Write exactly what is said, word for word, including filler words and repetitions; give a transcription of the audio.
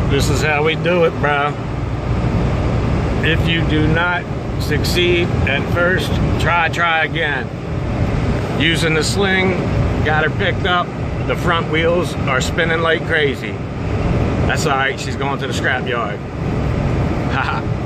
This is how we do it, bro. If you do not succeed at first, try, try again. Using the sling, got her picked up. The front wheels are spinning like crazy. That's all right, she's going to the scrap yard. Haha.